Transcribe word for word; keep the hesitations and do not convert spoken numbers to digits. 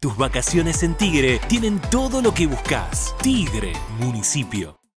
Tus vacaciones en Tigre tienen todo lo que buscas. Tigre, municipio.